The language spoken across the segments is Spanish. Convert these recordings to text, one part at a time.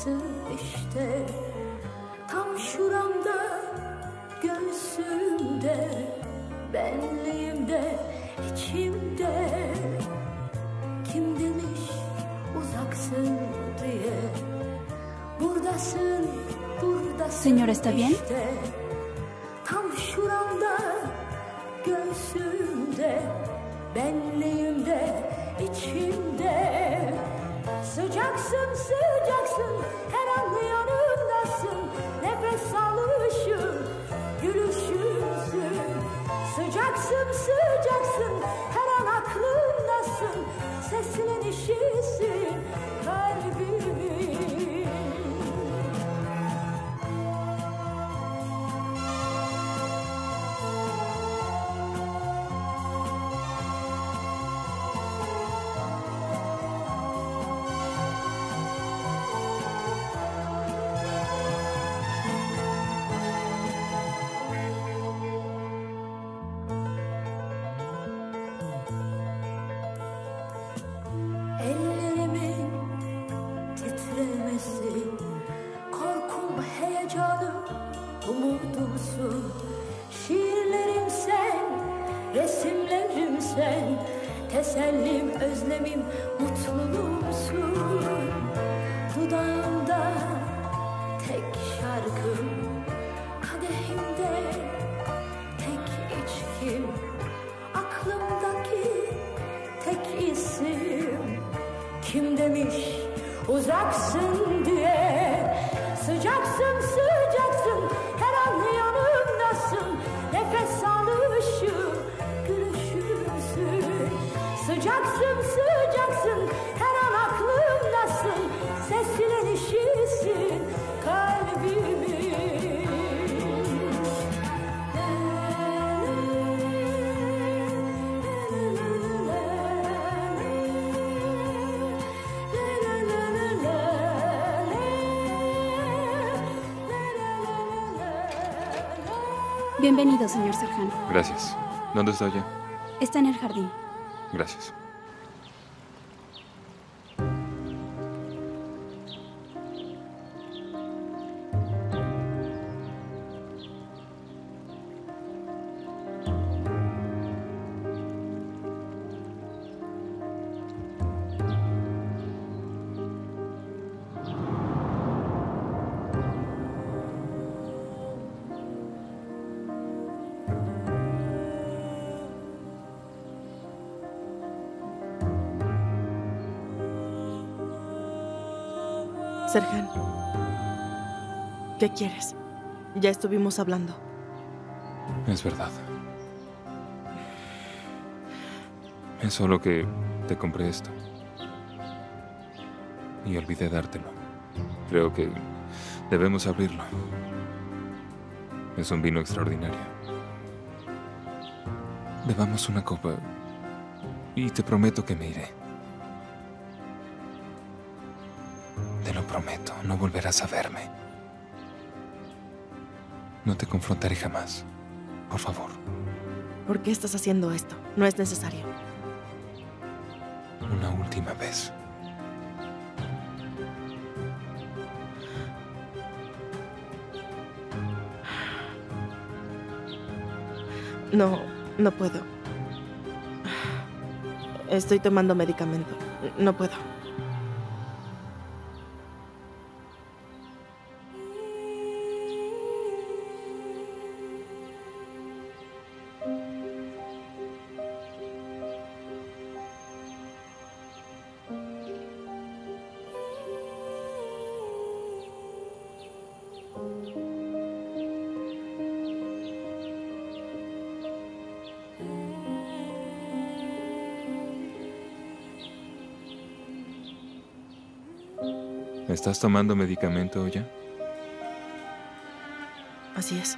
uzaksın işte. Tam şuramda, göğsümde, benliğimde, içimde. Kim demiş uzaksın diye. Buradasın, buradasın. Señor, ¿está bien? İşte. Tam şuramda, göğsümde, benliğimde, içimde. Sıcaksın, sıcaksın, her an yanımdasın. Nefes alışım, gülüşümsün. Sıcaksın, sıcaksın, her an aklımdasın. Seslenişisin kalbimin. Ellerimin titremesi, korkum, heyecanım, umudumsun. Şiirlerim sen, resimlerim sen, tesellim, özlemim, mutluluğumsun. Dudağımda tek şarkım, kadehimde tek içkim, aklımdaki tek isim. Kim demiş uzaksın diye. Sıcaksın, sıcaksın, her an yanımdasın. Nefes alışım, gülüşümsün. Sıcaksın, sıcaksın, her an aklımdasın. Seslenişisin kalbimin. Bienvenido, señor Serhan. Gracias. ¿Dónde está ella? Está en el jardín. Gracias. Serhan, ¿qué quieres? Ya estuvimos hablando. Es verdad. Es solo que te compré esto. Y olvidé dártelo. Creo que debemos abrirlo. Es un vino extraordinario. Bebamos una copa y te prometo que me iré. Te lo prometo, no volverás a verme. No te confrontaré jamás. Por favor. ¿Por qué estás haciendo esto? No es necesario. Una última vez. No, no puedo. Estoy tomando medicamento. No puedo. ¿Estás tomando medicamento ya? Así es.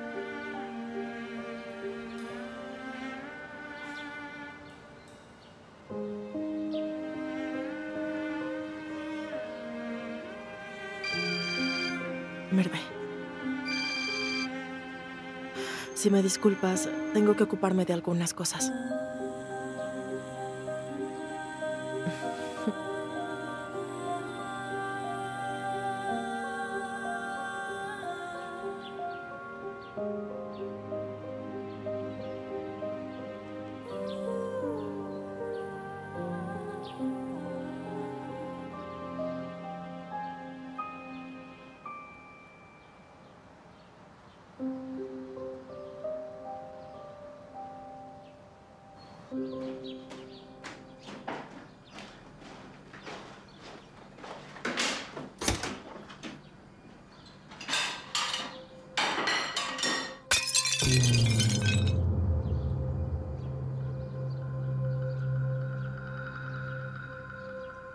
Merve. Si me disculpas, tengo que ocuparme de algunas cosas.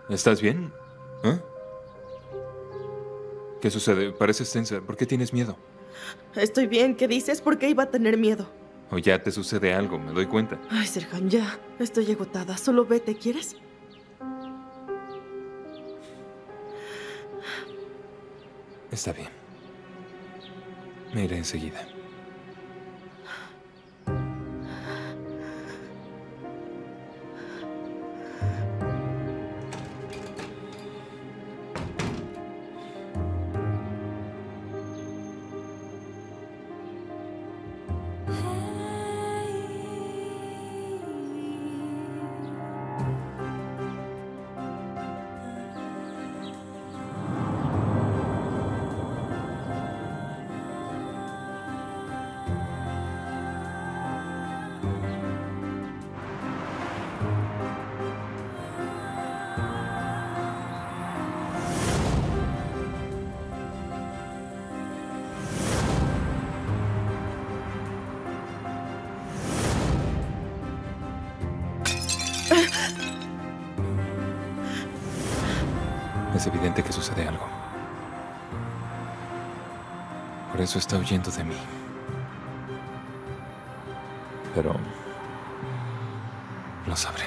¿Estás bien? ¿Eh? ¿Qué sucede? Pareces tensa. ¿Por qué tienes miedo? Estoy bien. ¿Qué dices? ¿Por qué iba a tener miedo? O ya te sucede algo, me doy cuenta. Ay, Serhan, ya. Estoy agotada. Solo vete, ¿quieres? Está bien. Me iré enseguida. Es evidente que sucede algo. Por eso está huyendo de mí. Pero lo sabré.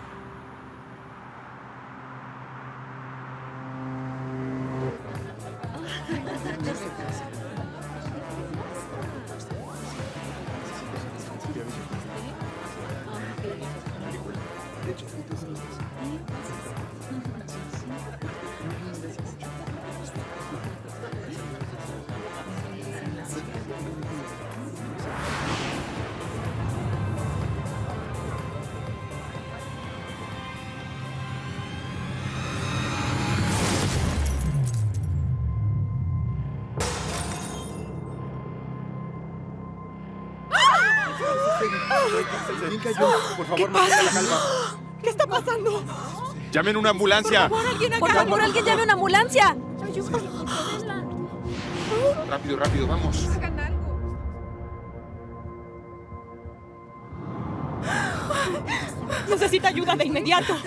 ¿Quién cayó? Por favor, mantenga la calma. ¿Qué está pasando? ¡Llamen una ambulancia! Por favor, alguien llame una ambulancia. Rápido, rápido, vamos. Hagan algo. Necesita ayuda de inmediato.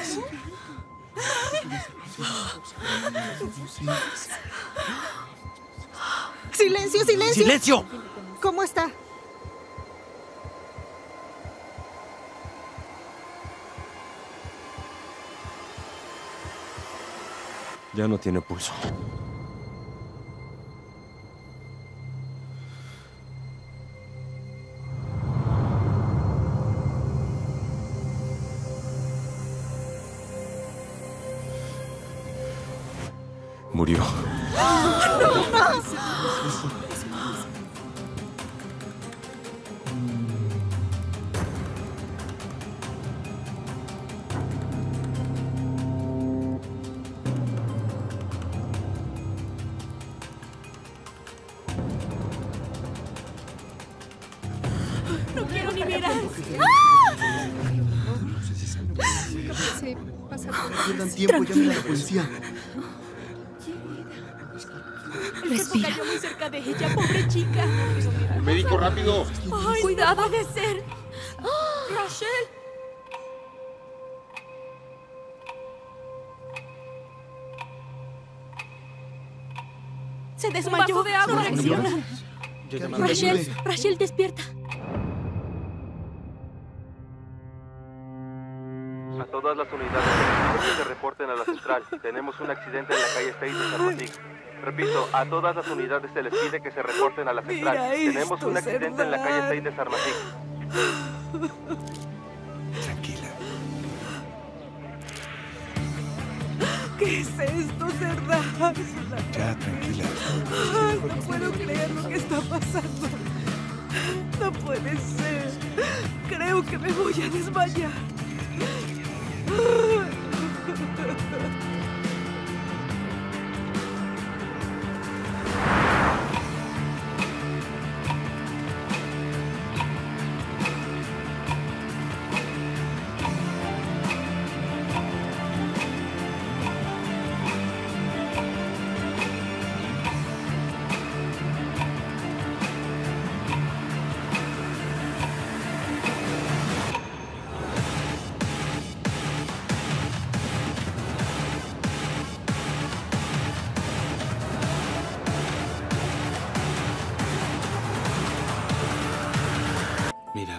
¡Silencio, silencio! ¡Silencio! ¿Cómo está? Ya no tiene pulso. Murió. No quiero ni mirar. Pierdan tiempo, llamen a la policía. Respira. Cayó muy cerca de ella, pobre chica. ¡El médico, rápido! Ay, cuidado. No puede ser. Rachel. Se desmayó. De agua. No reacciona. Rachel, despierta. A todas las unidades que se reporten a la central. Tenemos un accidente en la calle 6 de Sarmatic. Repito, a todas las unidades se les pide que se reporten a la central. Tenemos un accidente en la calle 6 de Sarmatic. Tranquila. ¿Qué es esto, Serdar? Ya, tranquila. Ay, no puedo creer lo que está pasando. No puede ser. Creo que me voy a desmayar.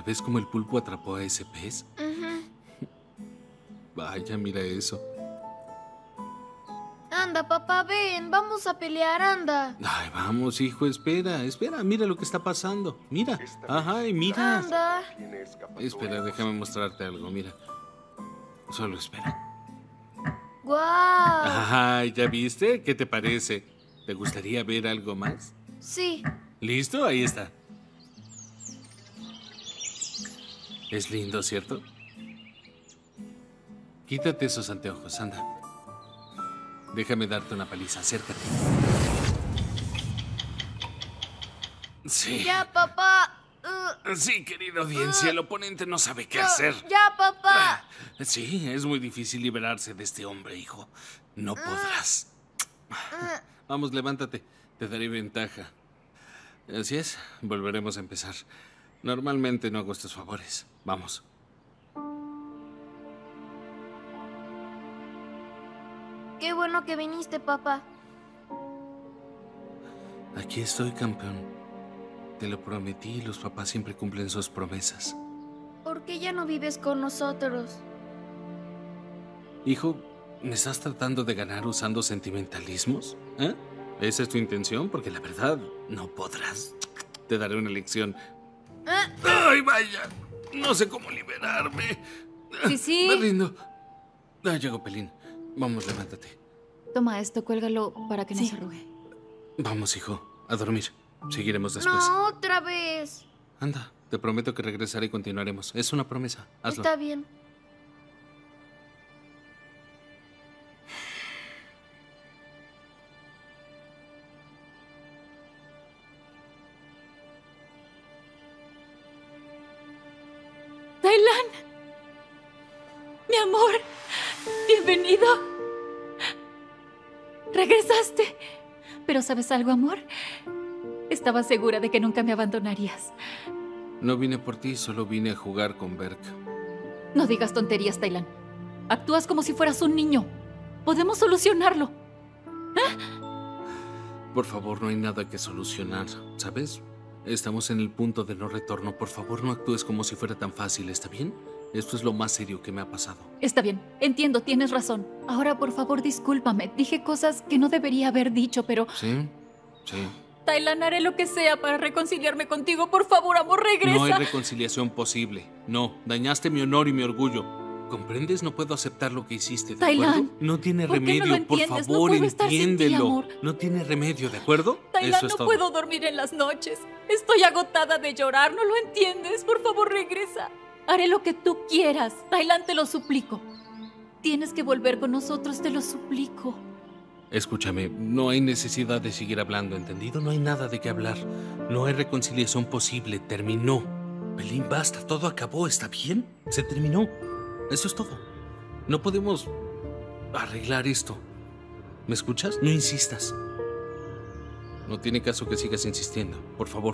¿Ves cómo el pulpo atrapó a ese pez? Vaya, mira eso. Anda, papá, ven, vamos a pelear, anda. Ay, vamos, hijo, espera, mira lo que está pasando. Mira, ajá, y mira. Anda. Espera, déjame mostrarte algo, mira. Solo espera. ¡Guau! Ay, ¿ya viste? ¿Qué te parece? ¿Te gustaría ver algo más? Sí. ¿Listo? Ahí está. Es lindo, ¿cierto? Quítate esos anteojos, anda. Déjame darte una paliza, acércate. Sí. Ya, papá. Sí, querida audiencia, el oponente no sabe qué hacer. Ya, papá. Sí, es muy difícil liberarse de este hombre, hijo. No podrás. Vamos, levántate. Te daré ventaja. Así es, volveremos a empezar. Normalmente no hago estos favores. Vamos. Qué bueno que viniste, papá. Aquí estoy, campeón. Te lo prometí y los papás siempre cumplen sus promesas. ¿Por qué ya no vives con nosotros? Hijo, ¿me estás tratando de ganar usando sentimentalismos? ¿Eh? ¿Esa es tu intención? Porque la verdad, no podrás. Te daré una lección. ¡Ay, vaya! No sé cómo liberarme. Sí. Me rindo. Llegó Pelín. Vamos, levántate. Toma esto, cuélgalo para que no se arrugue. Vamos, hijo, a dormir. Seguiremos después. No, otra vez. Anda, te prometo que regresaré y continuaremos. Es una promesa. Hazlo. Está bien. Taylan, mi amor, bienvenido. Regresaste. Pero ¿sabes algo, amor? Estaba segura de que nunca me abandonarías. No vine por ti, solo vine a jugar con Berk. No digas tonterías, Taylan. Actúas como si fueras un niño. Podemos solucionarlo. Por favor, no hay nada que solucionar, ¿sabes? Estamos en el punto de no retorno. Por favor, no actúes como si fuera tan fácil, ¿está bien? Esto es lo más serio que me ha pasado. Está bien, entiendo, tienes razón. Ahora, por favor, discúlpame. Dije cosas que no debería haber dicho, pero... Sí. Taylan, haré lo que sea para reconciliarme contigo. Por favor, amor, regresa. No hay reconciliación posible. No, dañaste mi honor y mi orgullo. ¿Comprendes? No puedo aceptar lo que hiciste, ¿de Taylan, acuerdo? No tiene ¿por qué no remedio, lo por entiendes? No favor, puedo estar sin ti, entiéndelo. amor. No tiene remedio, ¿de acuerdo? Taylan, Eso es no todo. puedo dormir en las noches. Estoy agotada de llorar, ¿no lo entiendes? Por favor, regresa. Haré lo que tú quieras. Taylan, te lo suplico. Tienes que volver con nosotros, te lo suplico. Escúchame, no hay necesidad de seguir hablando, ¿entendido? No hay nada de qué hablar. No hay reconciliación posible, terminó. Pelín, basta, todo acabó, ¿está bien? Se terminó. Eso es todo. No podemos arreglar esto. ¿Me escuchas? No insistas. No tiene caso que sigas insistiendo, por favor.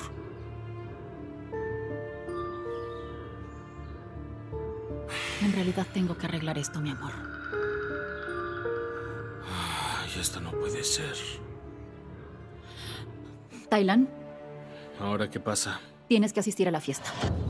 En realidad tengo que arreglar esto, mi amor. Ay, esto no puede ser. Taylan, ¿Ahora qué pasa? tienes que asistir a la fiesta.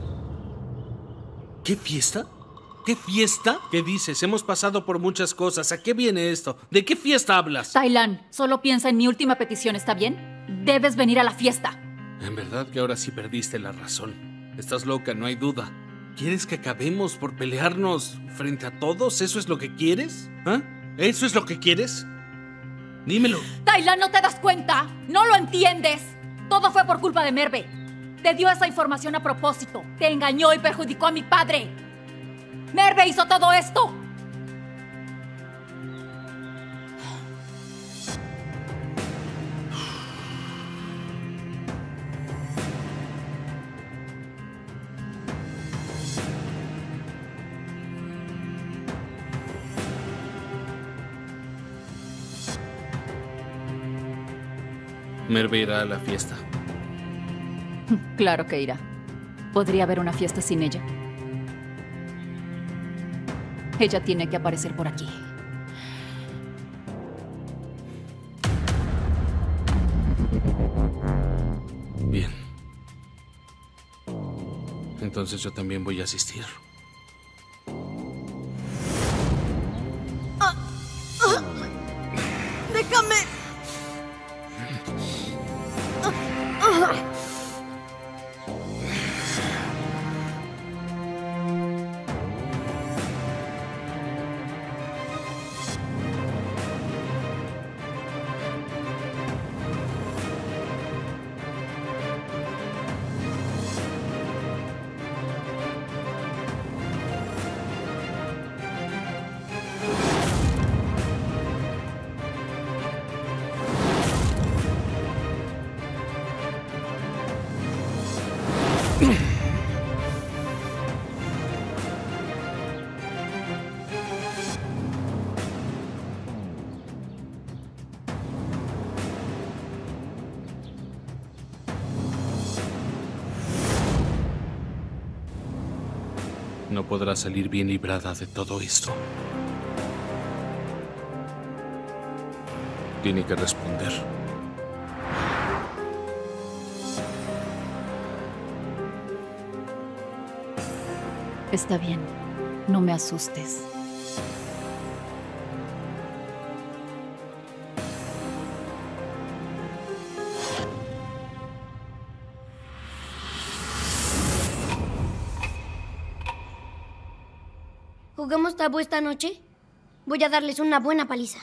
¿Qué fiesta? ¿Qué fiesta? ¿Qué dices? Hemos pasado por muchas cosas. ¿A qué viene esto? ¿De qué fiesta hablas? Taylan, solo piensa en mi última petición, ¿está bien? Debes venir a la fiesta. En verdad que ahora sí perdiste la razón. Estás loca, no hay duda. ¿Quieres que acabemos por pelearnos frente a todos? ¿Eso es lo que quieres? ¿Ah? ¿Eso es lo que quieres? Dímelo. Taylan, ¿no te das cuenta? ¿No lo entiendes? Todo fue por culpa de Merve. Te dio esa información a propósito. Te engañó y perjudicó a mi padre. Merve hizo todo esto. Merve irá a la fiesta. Claro que irá. ¿Podría haber una fiesta sin ella? Ella tiene que aparecer por aquí. Bien. Entonces yo también voy a asistir. ¡Déjame! No podrá salir bien librada de todo esto. Tiene que responder. Está bien. No me asustes. ¿Jugamos tabú esta noche? Voy a darles una buena paliza.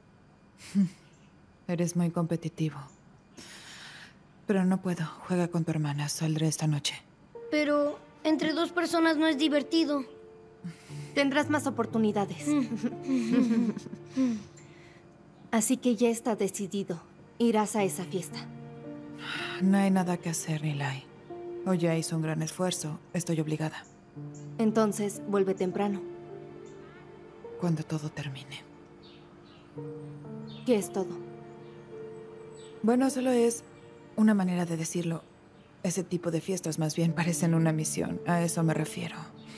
Eres muy competitivo. Pero no puedo. Juega con tu hermana. Saldré esta noche. Pero entre dos personas no es divertido. Tendrás más oportunidades. Así que ya está decidido. Irás a esa fiesta. No hay nada que hacer, Nilay. Hoy ya hizo un gran esfuerzo. Estoy obligada. Entonces, vuelve temprano. Cuando todo termine. ¿Qué es todo? Bueno, solo es una manera de decirlo. Ese tipo de fiestas más bien parecen una misión. A eso me refiero.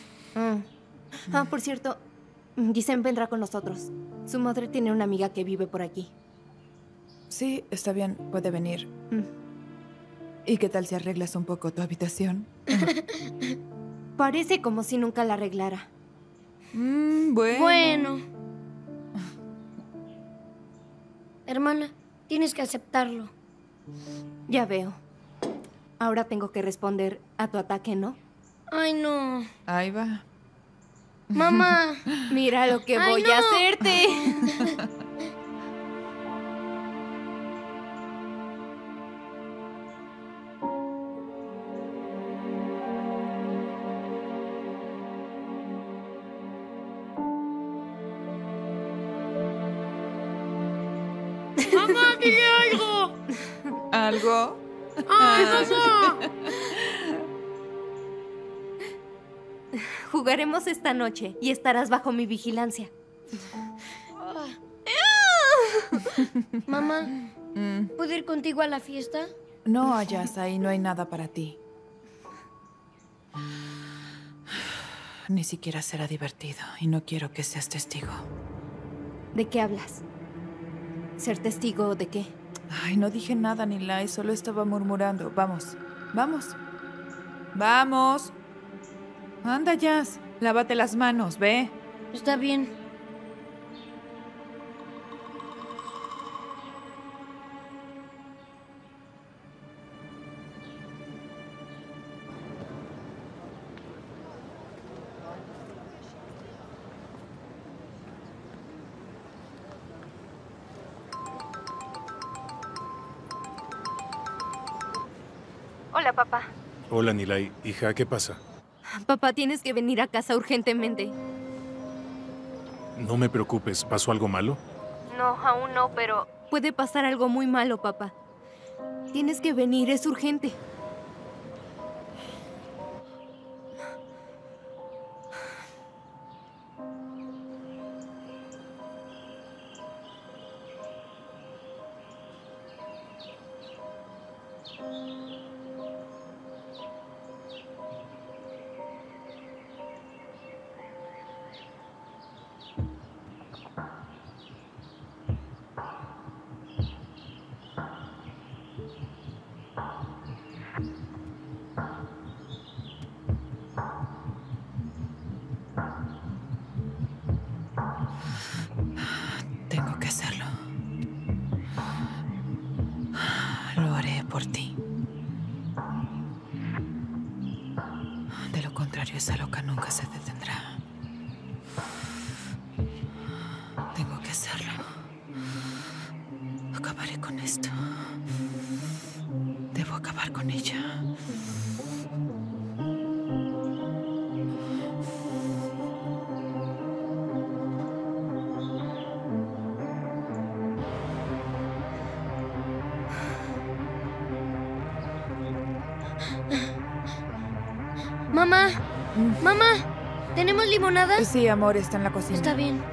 Por cierto, Gisem vendrá con nosotros. Su madre tiene una amiga que vive por aquí. Sí, está bien. Puede venir. ¿Y qué tal si arreglas un poco tu habitación? Parece como si nunca la arreglara. Bueno. Hermana, tienes que aceptarlo. Ya veo. Ahora tengo que responder a tu ataque, ¿no? Ay, no. Ahí va. Mamá. Mira lo que voy a hacerte. ¡Mamá, dile algo! ¿Algo? ¡Ay, mamá! Jugaremos esta noche y estarás bajo mi vigilancia. Mamá, ¿puedo ir contigo a la fiesta? No, Ayaz, ahí no hay nada para ti. Ni siquiera será divertido y no quiero que seas testigo. ¿De qué hablas? ¿Ser testigo de qué? Ay, no dije nada, Nilay, solo estaba murmurando. Vamos, vamos. ¡Vamos! Anda, Jazz. Lávate las manos, ve. Está bien. Hola, papá. Hola, Nilay. Hija, ¿qué pasa? Papá, tienes que venir a casa urgentemente. No me preocupes. ¿Pasó algo malo? No, aún no, pero puede pasar algo muy malo, papá. Tienes que venir, es urgente. por ti. De lo contrario, esa loca nunca se detendrá. Tengo que hacerlo. Acabaré con esto. Debo acabar con ella. Mamá, mamá, ¿tenemos limonada? Sí, amor, está en la cocina. Está bien.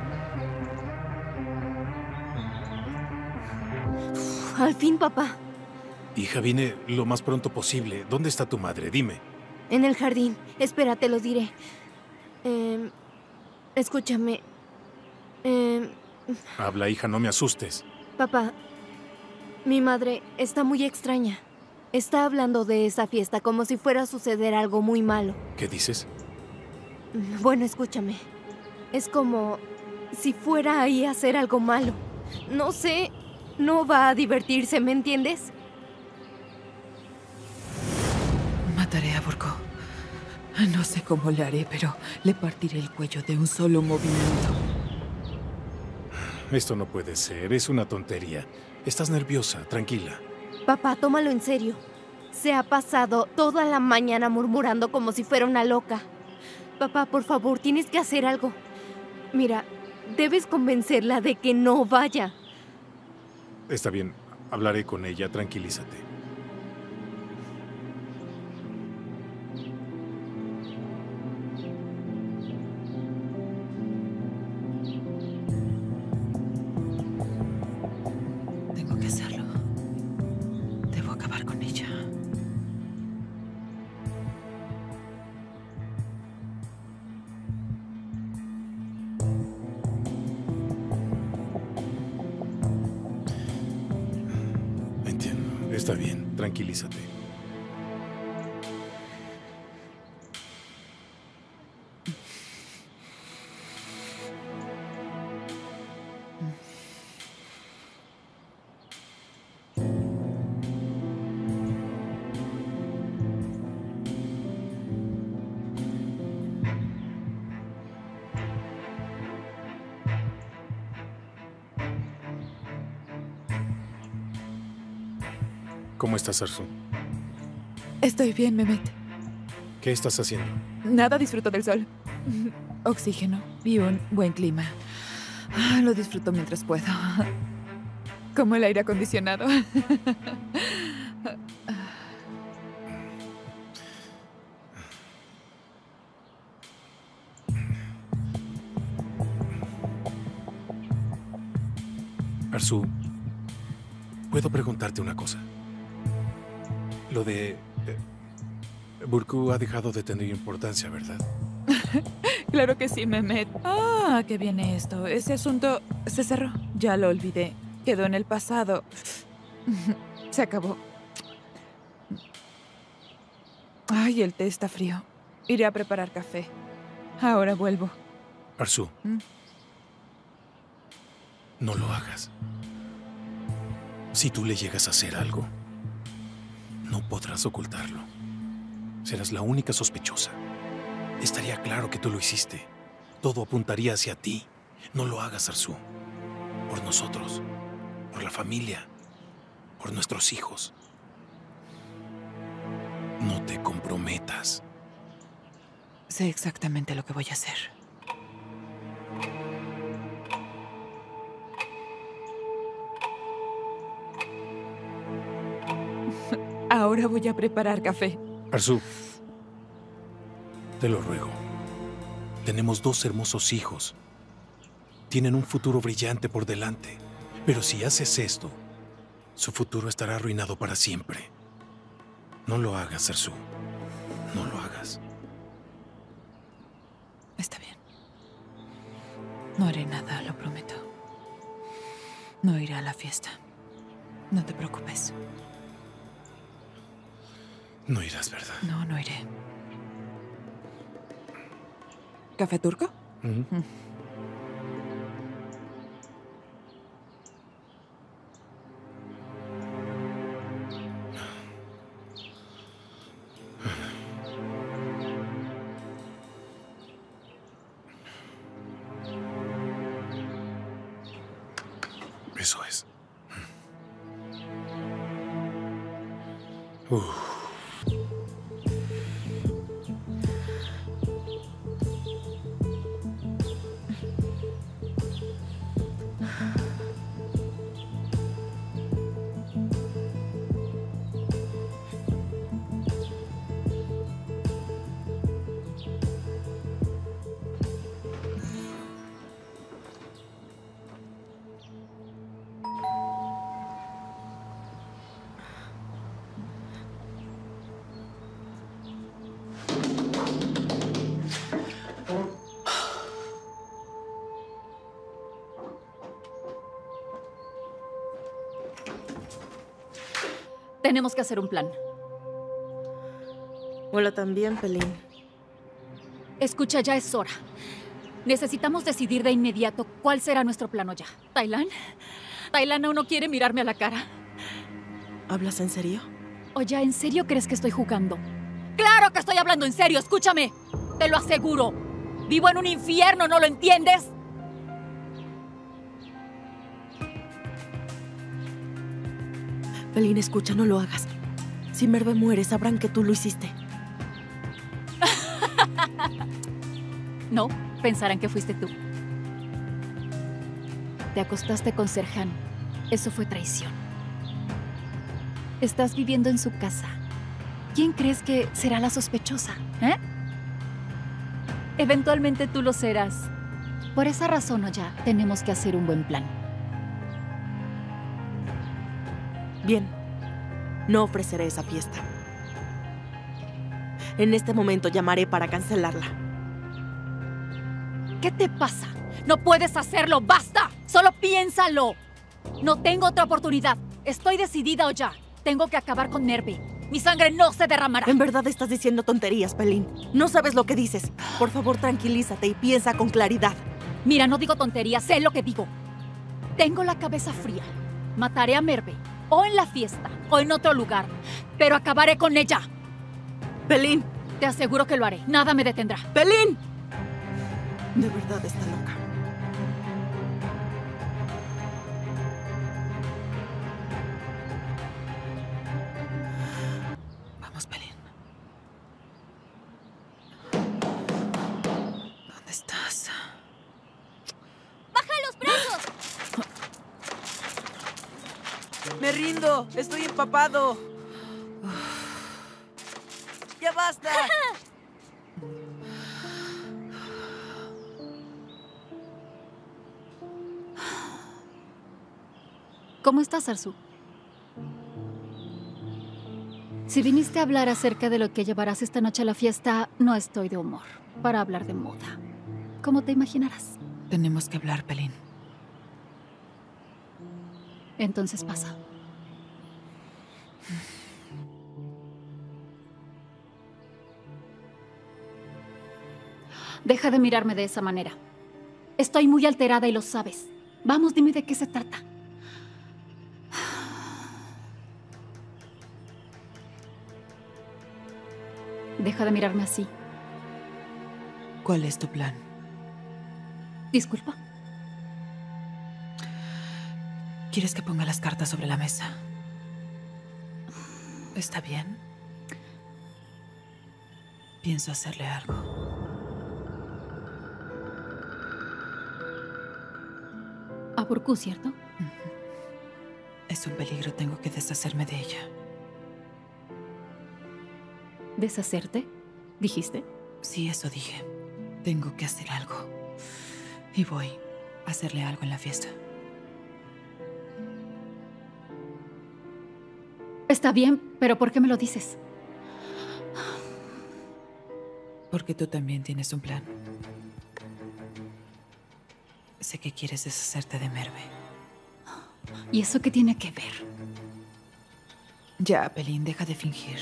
Al fin, papá. Hija, vine lo más pronto posible. ¿Dónde está tu madre? Dime. En el jardín. Espera, te lo diré. Escúchame. Habla, hija, no me asustes. Papá, mi madre está muy extraña. Está hablando de esa fiesta como si fuera a suceder algo muy malo. ¿Qué dices? Bueno, escúchame. Es como si fuera ahí a hacer algo malo. No sé, no va a divertirse, ¿me entiendes? Mataré a Burko. No sé cómo le haré, pero le partiré el cuello de un solo movimiento. Esto no puede ser, es una tontería. Estás nerviosa, tranquila. Papá, tómalo en serio. Se ha pasado toda la mañana murmurando como si fuera una loca. Papá, por favor, tienes que hacer algo. Mira, debes convencerla de que no vaya. Está bien, hablaré con ella, tranquilízate. Tengo que hacerlo. Debo acabar con ella. Entiendo, está bien, tranquilízate. ¿Cómo estás, Arzu? Estoy bien, Mehmet. ¿Qué estás haciendo? Nada, disfruto del sol. Oxígeno y un buen clima. Lo disfruto mientras puedo. Como el aire acondicionado. Arzu, ¿puedo preguntarte una cosa? Lo de... Burku ha dejado de tener importancia, ¿verdad? Claro que sí, Mehmet. Ah, qué viene esto. Ese asunto se cerró. Ya lo olvidé. Quedó en el pasado. Se acabó. Ay, el té está frío. Iré a preparar café. Ahora vuelvo. Arzu, no lo hagas. Si tú le llegas a hacer algo, no podrás ocultarlo. Serás la única sospechosa. Estaría claro que tú lo hiciste. Todo apuntaría hacia ti. No lo hagas, Arzu. Por nosotros, por la familia, por nuestros hijos. No te comprometas. Sé exactamente lo que voy a hacer. Ahora voy a preparar café. Arzu, te lo ruego. Tenemos 2 hermosos hijos. Tienen un futuro brillante por delante. Pero si haces esto, su futuro estará arruinado para siempre. No lo hagas, Arzu. No lo hagas. Está bien. No haré nada, lo prometo. No iré a la fiesta. No te preocupes. No irás, ¿verdad? No, no iré. ¿Café turco? Eso es. Tenemos que hacer un plan. Hola también, Pelín. Escucha, ya es hora. Necesitamos decidir de inmediato cuál será nuestro plan, Oya. ¿Taylan? Taylan aún no quiere mirarme a la cara. ¿Hablas en serio? Oya, ¿en serio crees que estoy jugando? ¡Claro que estoy hablando en serio! ¡Escúchame! Te lo aseguro. Vivo en un infierno, ¿no lo entiendes? Pelín, escucha, no lo hagas. Si Merve muere, sabrán que tú lo hiciste. No, pensarán que fuiste tú. Te acostaste con Serhan. Eso fue traición. Estás viviendo en su casa. ¿Quién crees que será la sospechosa? Eventualmente tú lo serás. Por esa razón, Oya, tenemos que hacer un buen plan. Bien, no ofreceré esa fiesta. En este momento llamaré para cancelarla. ¿Qué te pasa? No puedes hacerlo, ¡basta! Solo piénsalo. No tengo otra oportunidad. Estoy decidida, Oya. Tengo que acabar con Merve. Mi sangre no se derramará. En verdad estás diciendo tonterías, Pelín. No sabes lo que dices. Por favor, tranquilízate y piensa con claridad. Mira, no digo tonterías, sé lo que digo. Tengo la cabeza fría. Mataré a Merve. O en la fiesta, o en otro lugar. Pero acabaré con ella. Pelín. Te aseguro que lo haré. Nada me detendrá. ¡Pelín! De verdad está loca. Vamos, Pelín. ¿Dónde estás? ¡Baja los brazos! ¡Me rindo! ¡Estoy empapado! ¡Ya basta! ¿Cómo estás, Arzu? Si viniste a hablar acerca de lo que llevarás esta noche a la fiesta, no estoy de humor para hablar de moda. ¿Cómo te imaginarás? Tenemos que hablar, Pelín. Entonces pasa. Deja de mirarme de esa manera. Estoy muy alterada y lo sabes. Vamos, dime de qué se trata. Deja de mirarme así. ¿Cuál es tu plan? Disculpa. ¿Quieres que ponga las cartas sobre la mesa? ¿Está bien? Pienso hacerle algo. A Burku, ¿cierto? Es un peligro, tengo que deshacerme de ella. ¿Deshacerte? ¿Dijiste? Sí, eso dije. Tengo que hacer algo. Y voy a hacerle algo en la fiesta. Está bien, pero ¿por qué me lo dices? Porque tú también tienes un plan. Sé que quieres deshacerte de Merve. ¿Y eso qué tiene que ver? Ya, Pelín, deja de fingir.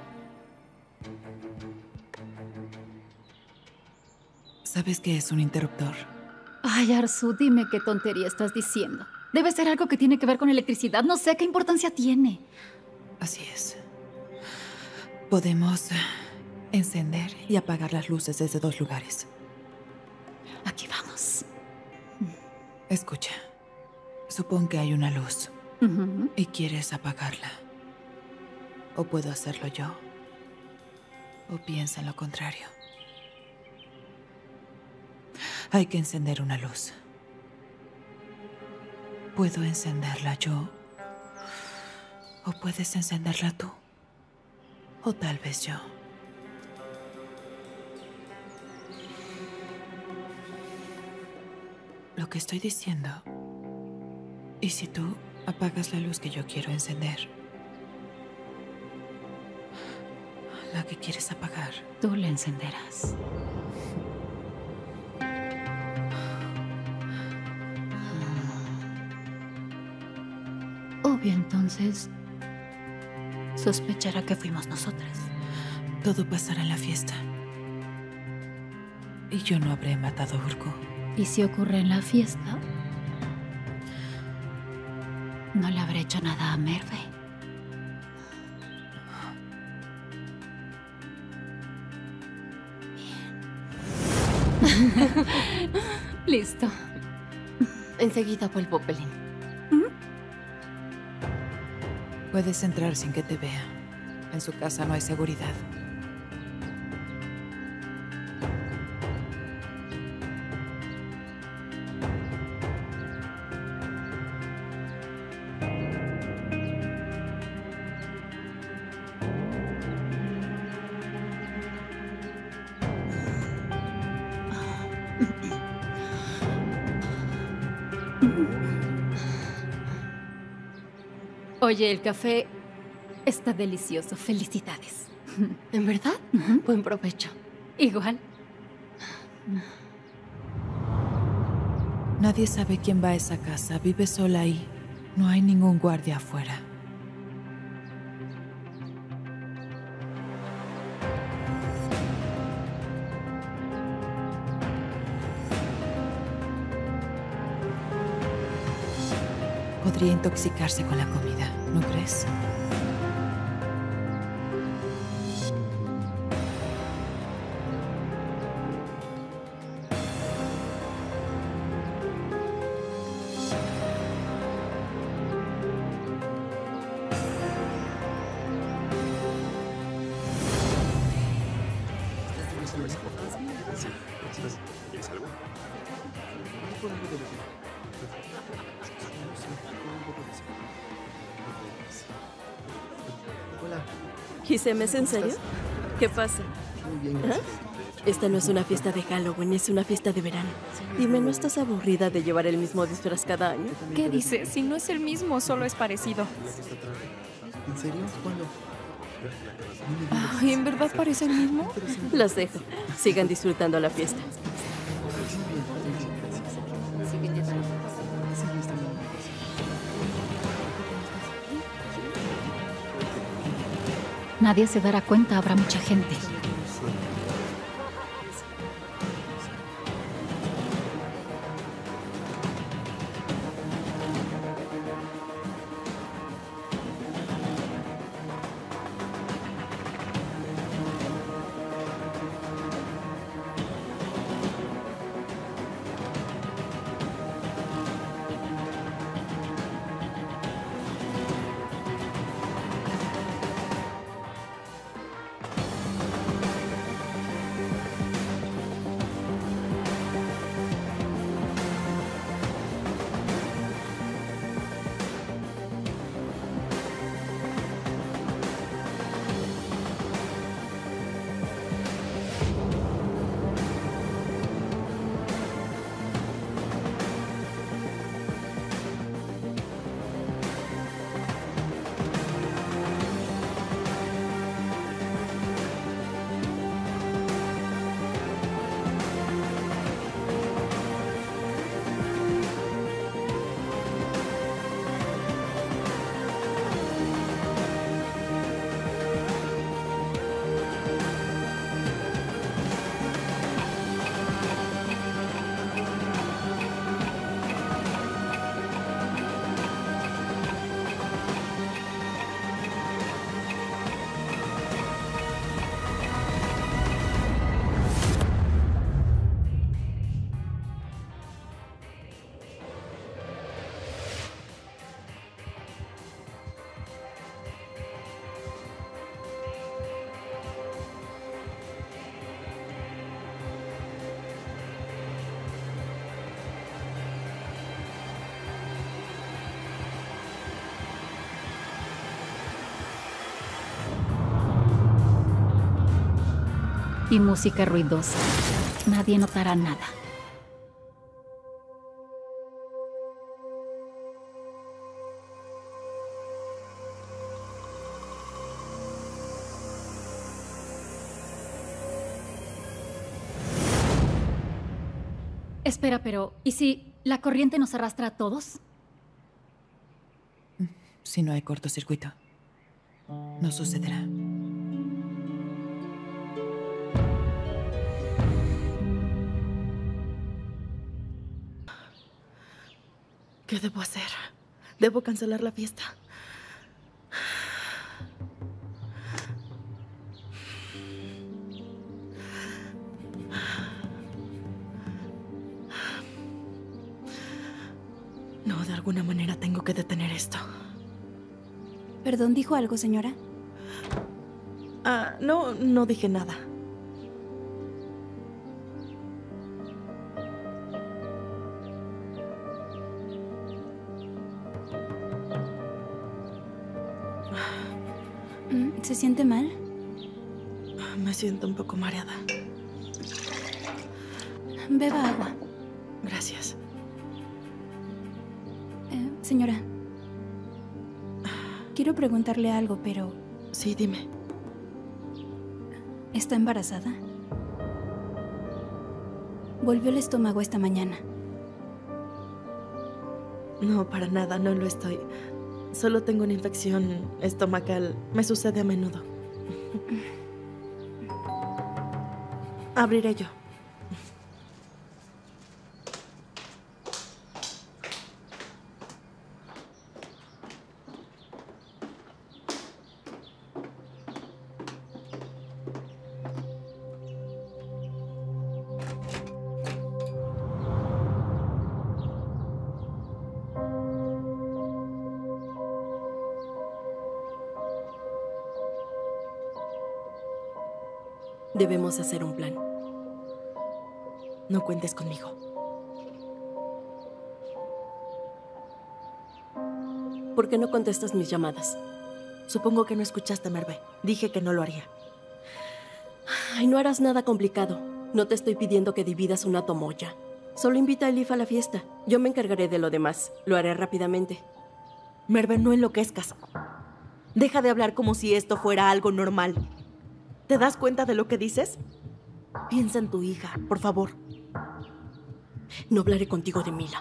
¿Sabes qué es un interruptor? Ay, Arzu, dime qué tontería estás diciendo. Debe ser algo que tiene que ver con electricidad. No sé qué importancia tiene. Así es. Podemos encender y apagar las luces desde 2 lugares. Aquí vamos. Escucha. Supón que hay una luz y quieres apagarla. O puedo hacerlo yo. O piensa en lo contrario. Hay que encender una luz. Puedo encenderla yo. O puedes encenderla tú. O tal vez yo. Lo que estoy diciendo. ¿Y si tú apagas la luz que yo quiero encender? La que quieres apagar. Tú la encenderás. Obvio, entonces sospechará que fuimos nosotras. Todo pasará en la fiesta. Y yo no habré matado a Urko. ¿Y si ocurre en la fiesta? No le habré hecho nada a Merve. Listo. Enseguida vuelvo, Pelín. Puedes entrar sin que te vea. En su casa no hay seguridad. Oye, el café está delicioso. Felicidades. ¿En verdad? Buen provecho. Igual. Nadie sabe quién va a esa casa. Vive sola ahí. No hay ningún guardia afuera. Podría intoxicarse con la comida, ¿no crees? ¿Quieres algo? Gisem, ¿es en serio? ¿Qué pasa? ¿Ah? Esta no es una fiesta de Halloween, es una fiesta de verano. Dime, ¿no estás aburrida de llevar el mismo disfraz cada año? ¿Qué dices? Si no es el mismo, solo es parecido. ¿En serio? ¿Cuándo? Ay, ¿en verdad parece el mismo? Los dejo. Sigan disfrutando la fiesta. Nadie se dará cuenta, habrá mucha gente. Y música ruidosa. Nadie notará nada. Espera, pero ¿y si la corriente nos arrastra a todos? Si no hay cortocircuito, no sucederá. ¿Qué debo hacer? ¿Debo cancelar la fiesta? No, de alguna manera tengo que detener esto. Perdón, ¿dijo algo, señora? No dije nada. ¿Se siente mal? Me siento un poco mareada. Beba agua. Gracias. Señora, quiero preguntarle algo, pero... Sí, dime. ¿Está embarazada? Volvió el estómago esta mañana. No, para nada, no lo estoy. Solo tengo una infección estomacal. Me sucede a menudo. Abriré yo. Debemos hacer un plan. No cuentes conmigo. ¿Por qué no contestas mis llamadas? Supongo que no escuchaste, Merve. Dije que no lo haría. Ay, no harás nada complicado. No te estoy pidiendo que dividas una tomoya. Solo invita a Elif a la fiesta. Yo me encargaré de lo demás. Lo haré rápidamente. Merve, no enloquezcas. Deja de hablar como si esto fuera algo normal. ¿Te das cuenta de lo que dices? Piensa en tu hija, por favor. No hablaré contigo de Mila.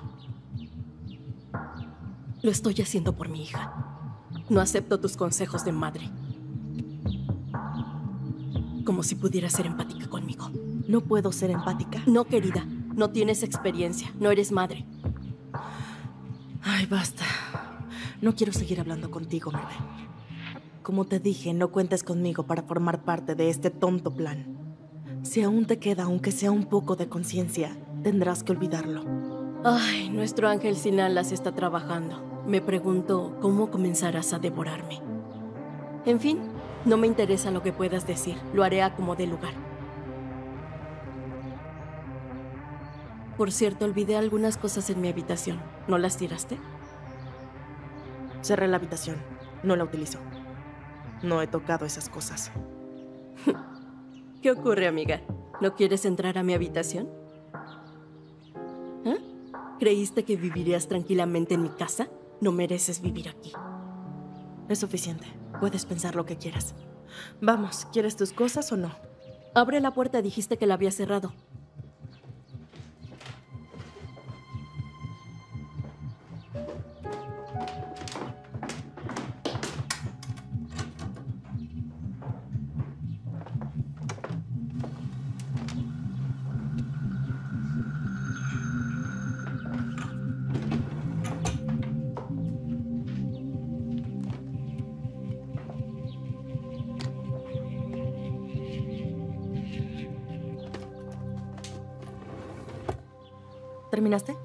Lo estoy haciendo por mi hija. No acepto tus consejos de madre. Como si pudieras ser empática conmigo. No puedo ser empática. No, querida. No tienes experiencia. No eres madre. Ay, basta. No quiero seguir hablando contigo, Merve. Como te dije, no cuentes conmigo para formar parte de este tonto plan. Si aún te queda, aunque sea un poco de conciencia, tendrás que olvidarlo. Ay, nuestro ángel sin alas está trabajando. Me pregunto cómo comenzarás a devorarme. En fin, no me interesa lo que puedas decir. Lo haré a como dé lugar. Por cierto, olvidé algunas cosas en mi habitación. ¿No las tiraste? Cerré la habitación. No la utilizo. No he tocado esas cosas. ¿Qué ocurre, amiga? ¿No quieres entrar a mi habitación? ¿Eh? ¿Creíste que vivirías tranquilamente en mi casa? No mereces vivir aquí. Es suficiente. Puedes pensar lo que quieras. Vamos, ¿quieres tus cosas o no? Abre la puerta, dijiste que la había cerrado. ¿Terminaste?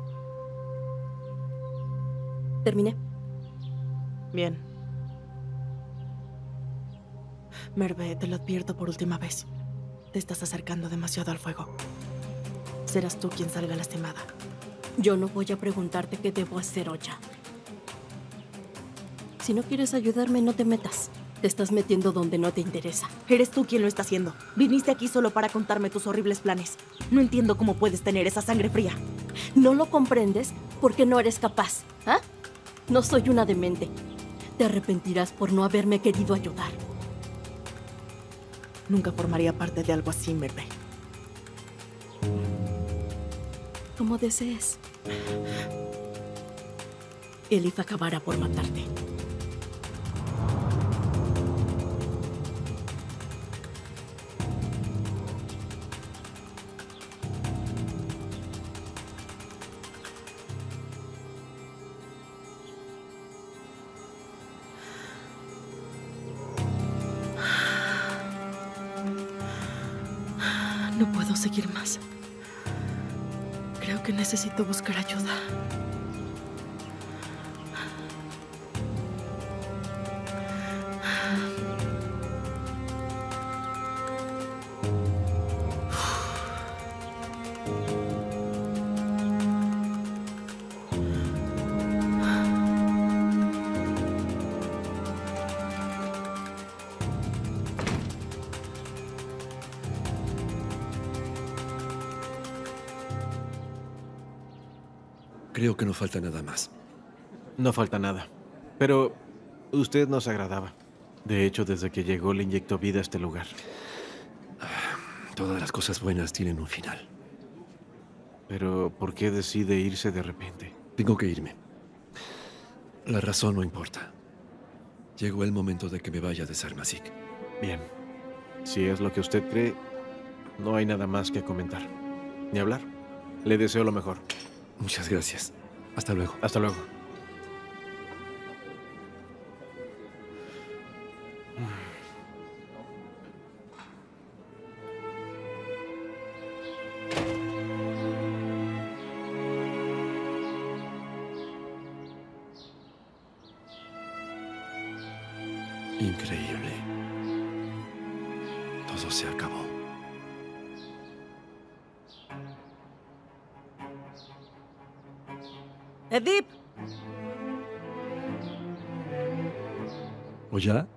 Terminé. Bien. Merve, te lo advierto por última vez. Te estás acercando demasiado al fuego. Serás tú quien salga lastimada. Yo no voy a preguntarte qué debo hacer, Oya. Si no quieres ayudarme, no te metas. Te estás metiendo donde no te interesa. Eres tú quien lo está haciendo. Viniste aquí solo para contarme tus horribles planes. No entiendo cómo puedes tener esa sangre fría. ¿No lo comprendes? Porque no eres capaz, ¿ah? No soy una demente. Te arrepentirás por no haberme querido ayudar. Nunca formaría parte de algo así, Merve. Como desees. Elif acabará por matarte. No puedo seguir más. Creo que necesito buscar ayuda. Creo que no falta nada más. No falta nada. Pero usted nos agradaba. De hecho, desde que llegó le inyectó vida a este lugar. Todas las cosas buenas tienen un final. Pero, ¿por qué decide irse de repente? Tengo que irme. La razón no importa. Llegó el momento de que me vaya de Sarmazik. Bien. Si es lo que usted cree, no hay nada más que comentar. Ni hablar. Le deseo lo mejor. Muchas gracias. Hasta luego. Hasta luego. Increíble. Todo se acabó. ¡Edip! ¿Oya?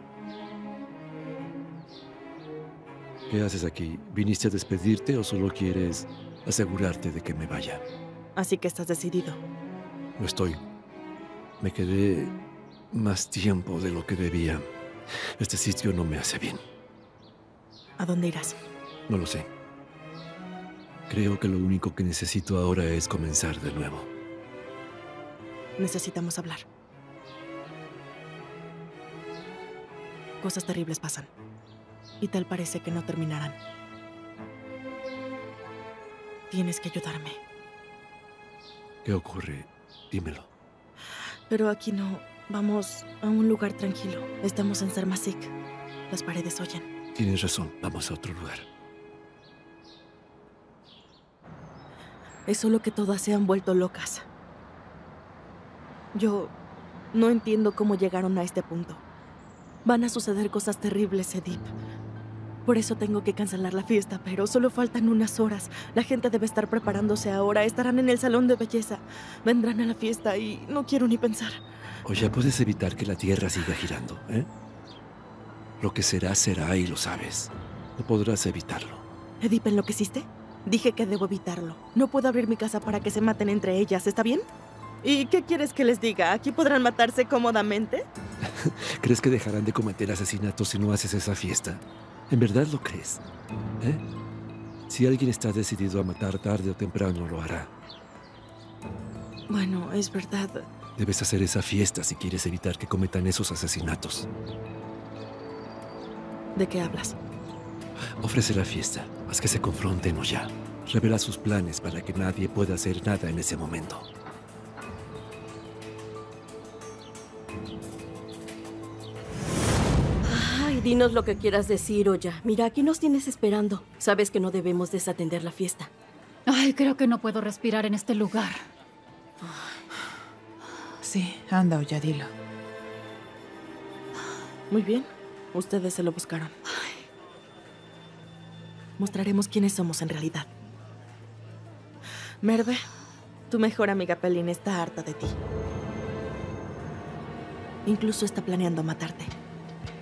¿Qué haces aquí? ¿Viniste a despedirte o solo quieres asegurarte de que me vaya? Así que estás decidido. Lo estoy. Me quedé más tiempo de lo que debía. Este sitio no me hace bien. ¿A dónde irás? No lo sé. Creo que lo único que necesito ahora es comenzar de nuevo. Necesitamos hablar. Cosas terribles pasan. Y tal parece que no terminarán. Tienes que ayudarme. ¿Qué ocurre? Dímelo. Pero aquí no. Vamos a un lugar tranquilo. Estamos en Sarmazik. Las paredes oyen. Tienes razón. Vamos a otro lugar. Es solo que todas se han vuelto locas. Yo no entiendo cómo llegaron a este punto. Van a suceder cosas terribles, Edip. Por eso tengo que cancelar la fiesta, pero solo faltan unas horas. La gente debe estar preparándose ahora. Estarán en el salón de belleza. Vendrán a la fiesta y no quiero ni pensar. Oye, puedes evitar que la Tierra siga girando, ¿eh? Lo que será, será y lo sabes. No podrás evitarlo. Edip, ¿enloqueciste? Dije que debo evitarlo. No puedo abrir mi casa para que se maten entre ellas, ¿está bien? ¿Y qué quieres que les diga? ¿Aquí podrán matarse cómodamente? ¿Crees que dejarán de cometer asesinatos si no haces esa fiesta? ¿En verdad lo crees? ¿Eh? Si alguien está decidido a matar tarde o temprano, lo hará. Bueno, es verdad. Debes hacer esa fiesta si quieres evitar que cometan esos asesinatos. ¿De qué hablas? Ofrece la fiesta. Haz que se confronten o ya. Revela sus planes para que nadie pueda hacer nada en ese momento. Ay, dinos lo que quieras decir, Oya. Mira, aquí nos tienes esperando. Sabes que no debemos desatender la fiesta. Ay, creo que no puedo respirar en este lugar. Sí, anda, Oya, dilo. Muy bien. Ustedes se lo buscaron. Mostraremos quiénes somos en realidad. Merve, tu mejor amiga Pelin está harta de ti. Incluso está planeando matarte.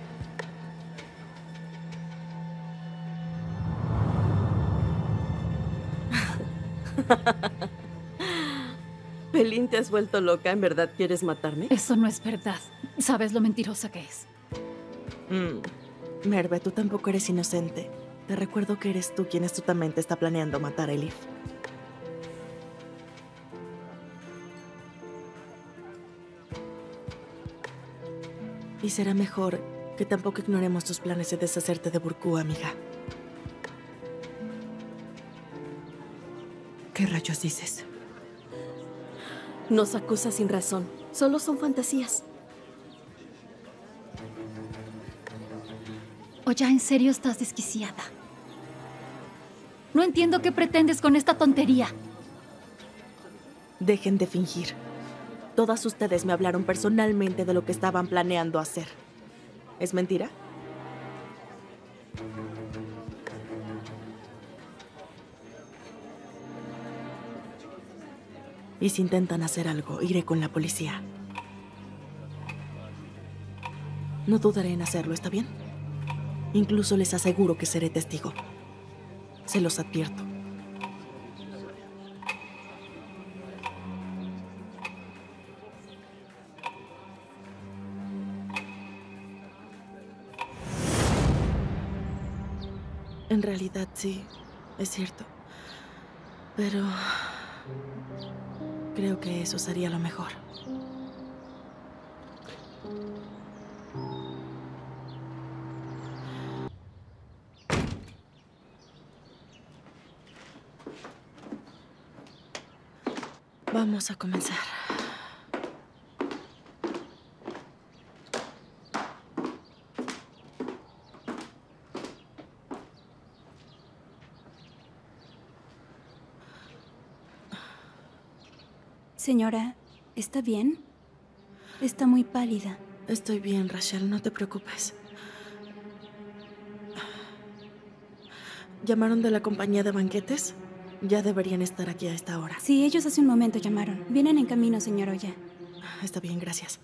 Belín, ¿te has vuelto loca? ¿En verdad quieres matarme? Eso no es verdad. ¿Sabes lo mentirosa que es? Merve, tú tampoco eres inocente. Te recuerdo que eres tú quien astutamente está planeando matar a Elif. Y será mejor que tampoco ignoremos tus planes de deshacerte de Burkú, amiga. ¿Qué rayos dices? Nos acusa sin razón. Solo son fantasías. ¿O ya en serio estás desquiciada? No entiendo qué pretendes con esta tontería. Dejen de fingir. Todas ustedes me hablaron personalmente de lo que estaban planeando hacer. ¿Es mentira? Y si intentan hacer algo, iré con la policía. No dudaré en hacerlo, ¿está bien? Incluso les aseguro que seré testigo. Se los advierto. En realidad sí, es cierto. Pero creo que eso sería lo mejor. Vamos a comenzar. Señora, ¿está bien? Está muy pálida. Estoy bien, Rachel, no te preocupes. ¿Llamaron de la compañía de banquetes? Ya deberían estar aquí a esta hora. Sí, ellos hace un momento llamaron. Vienen en camino, señor Oya. Está bien, gracias.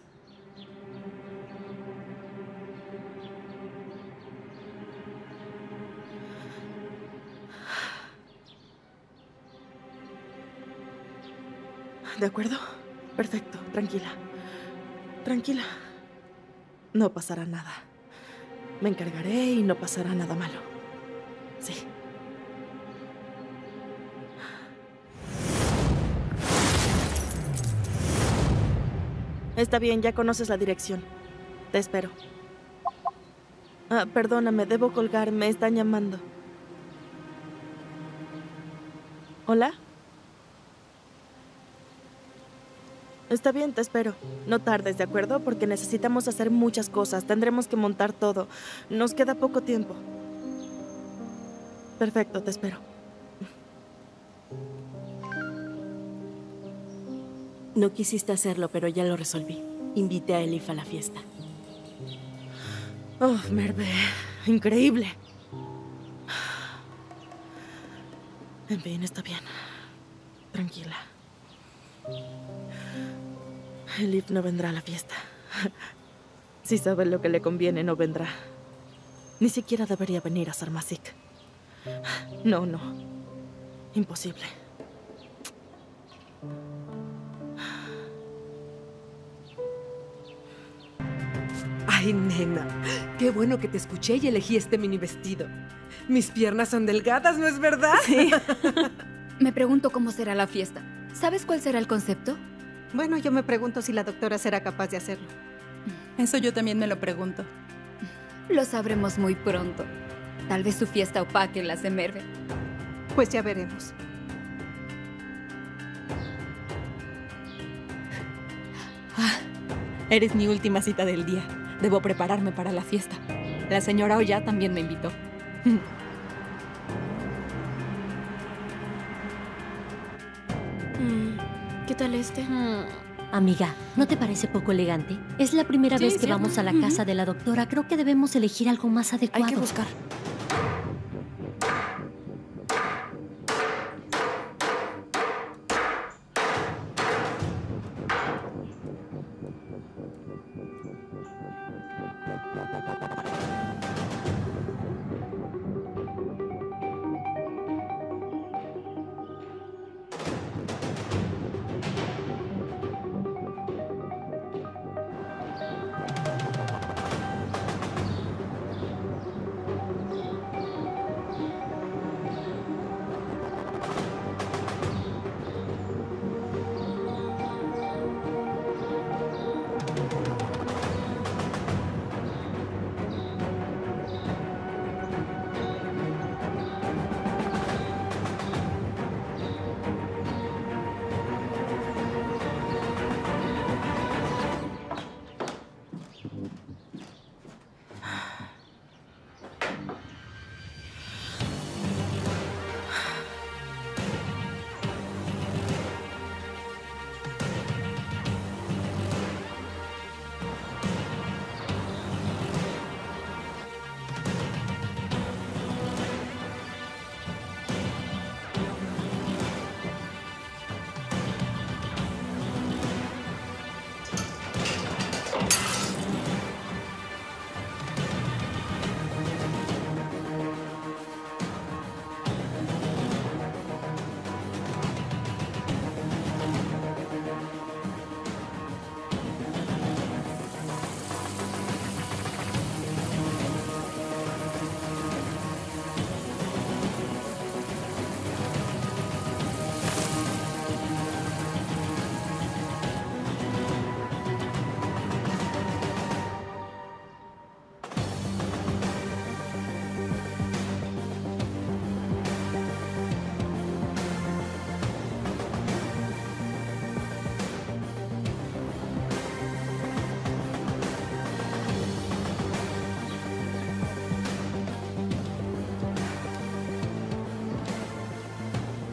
¿De acuerdo? Perfecto, tranquila. Tranquila. No pasará nada. Me encargaré y no pasará nada malo. Sí. Está bien, ya conoces la dirección. Te espero. Perdóname, debo colgar. Me están llamando. ¿Hola? Está bien, te espero. No tardes, ¿de acuerdo? Porque necesitamos hacer muchas cosas. Tendremos que montar todo. Nos queda poco tiempo. Perfecto, te espero. No quisiste hacerlo, pero ya lo resolví. Invité a Elif a la fiesta. Oh, Merve. Increíble. En fin, está bien. Tranquila. Elif no vendrá a la fiesta. Si sabe lo que le conviene, no vendrá. Ni siquiera debería venir a Sarmasik. No, no. Imposible. Ay, nena, qué bueno que te escuché y elegí este mini vestido. Mis piernas son delgadas, ¿no es verdad? Sí. Me pregunto cómo será la fiesta. ¿Sabes cuál será el concepto? Bueno, yo me pregunto si la doctora será capaz de hacerlo. Eso yo también me lo pregunto. Lo sabremos muy pronto. Tal vez su fiesta opaque las de Merve. Pues ya veremos. Eres mi última cita del día. Debo prepararme para la fiesta. La señora Oya también me invitó. ¿Qué tal este? Amiga, ¿no te parece poco elegante? Es la primera vez que vamos a la casa de la doctora. Creo que debemos elegir algo más adecuado. Hay que buscar.